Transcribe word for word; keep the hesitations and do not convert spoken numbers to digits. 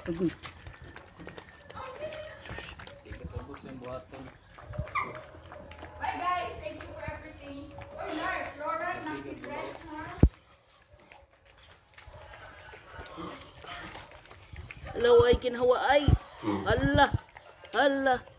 Agoy. Bye guys, thank you for everything. Oh, Lar, Flora, nasi dress ha. Hello, ay kinhawa ay. Allah. Allah.